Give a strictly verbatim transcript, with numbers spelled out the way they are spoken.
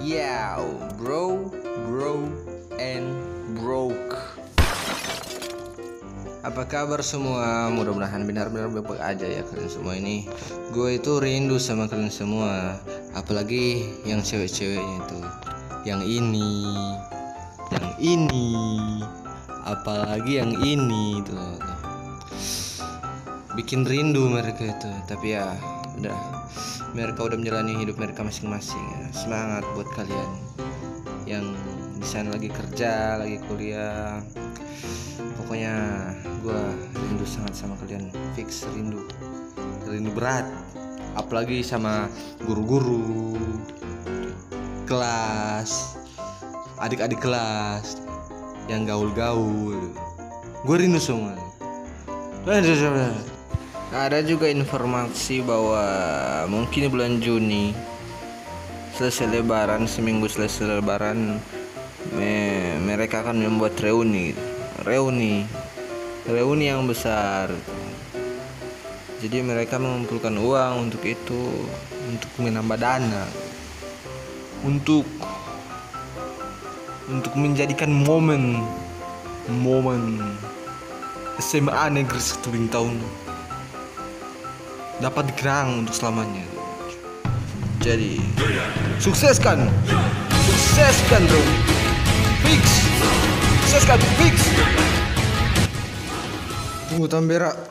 Yeah, bro, bro, and broke. Apa kabar semua? Mudah-mudahan benar-benar baik aja ya kalian semua ini. Gue itu rindu sama kalian semua. Apalagi yang cewek-ceweknya itu. Yang ini, yang ini, apalagi yang ini tuh. Bikin rindu mereka itu. Tapi ya, udah. Mereka udah menjalani hidup mereka masing-masing ya. Semangat buat kalian yang di sana lagi kerja, lagi kuliah. Pokoknya gue rindu sangat sama kalian. Fix rindu. Rindu berat. Apalagi sama guru-guru kelas, adik-adik kelas yang gaul-gaul. Gue rindu semua. Ada juga informasi bahwa mungkin bulan Juni selesai lebaran, seminggu selesai lebaran me- mereka akan membuat reuni reuni reuni yang besar. Jadi mereka mengumpulkan uang untuk itu, untuk menambah dana, untuk untuk menjadikan momen momen S M A Negeri Setuling Tahun dapat dikenang untuk selamanya. Jadi sukseskan, sukseskan bro, fix, sukseskan fix. Tunggu Tambera.